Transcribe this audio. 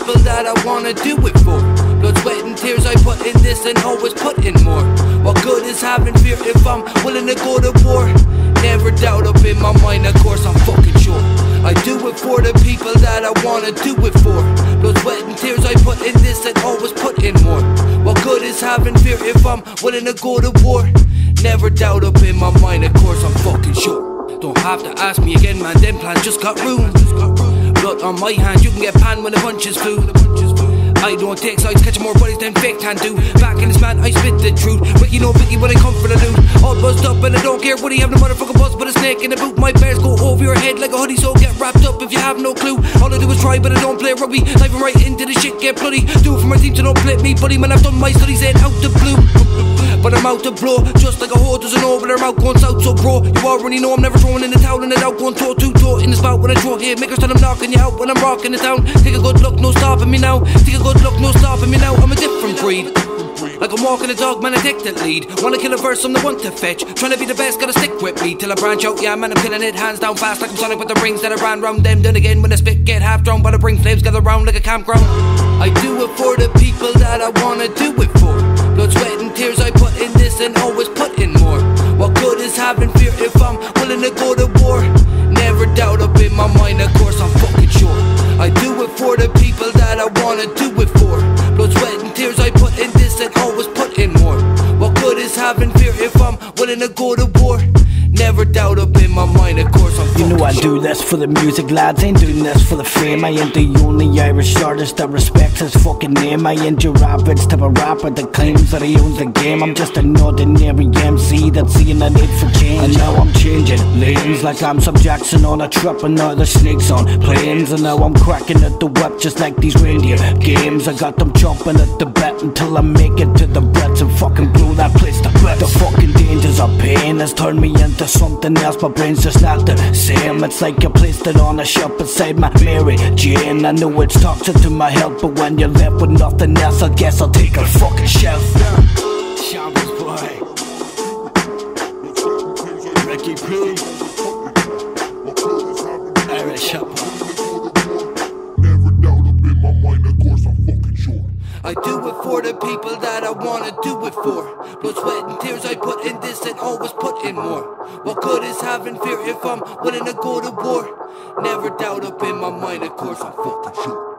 people that I wanna do it for. Blood, sweat and tears I put in this and always put in more. What good is having fear if I'm willing to go to war? Never doubt up in my mind, of course I'm fucking sure. I do it for the people that I wanna do it for. Blood, sweat and tears I put in this and always put in more. What good is having fear if I'm willing to go to war? Never doubt up in my mind, of course I'm fucking sure. Don't have to ask me again, man, them plans just got ruined. Blood on my hand, you can get panned when the punches flew. I don't take sides, catching more bodies than fake tan do. Back in this man, I spit the truth. Ricky no biggie when I come for the loot. All buzzed up and I don't care what he have the motherfucking buzz, but a snake in the boot. My bears go over your head like a hoodie, so get wrapped up if you have no clue. All I do is try, but I don't play rugby. Diving right into the shit, get bloody. Do it for my team, so don't play me, buddy. Man, I've done my studies and out the blue. But I'm out to blow, just like a whore doesn't know, but their mouth going south. So bro, you already know I'm never throwing in the towel and it out going toe to toe in the spout when I throw here. Makers tell I'm knocking you out when I'm rocking the town. Take a good look, no stopping me now. Take a good look, no stopping me now. I'm a different breed. Like I'm walking a dog, man, I take the lead. Wanna kill a verse, I'm the one to fetch. Trying to be the best, gotta stick with me till I branch out. Yeah, man, I'm killing it, hands down fast like I'm Sonic with the rings that I ran round them. Then again, when I spit, get half drowned, but I bring flames, gather round like a campground. I do it for the people that I wanna do it for. Blood, sweat and tears I put in this and always put in more. What good is having fear if I'm willing to go to war? Never doubt up in my mind, of course I'm fucking sure. I do it for the people that I wanna do it for. Blood, sweat and tears I put in this and always put in more. What good is having fear if I'm willing to go to war? Never doubt up in my mind, of course I'm fucking You know I sure. do this for the music, lads, ain't doing this for the fame. I ain't the only Irish artist that respects his fucking name. I ain't your average type of rapper that claims that he owns the game. I'm just an ordinary MC that's seeing a need for change. And now I'm changing lanes like I'm some Jackson on a trip and now the snakes on planes. And now I'm cracking at the whip just like these reindeer games. I got them chomping at the bit until I make it to the Brits and fucking blow that place to bits. The fucking dangers of pain has turned me into something else. My brain's just not the same. It's like you placed it on a shelf beside my Mary Jane. I know it's toxic to my health, but when you're left with nothing else, I guess I'll take a fucking shelf. Shambles boy, Ricky P, Irish up. Never doubt up in my mind, of course I'm fucking sure. I do it for the people that I wanna do it for. Blood, sweat and tears I put in this and always put in more. What good is having fear if I'm willing to go to war? Never doubt up in my mind, of course I'm fucking sure.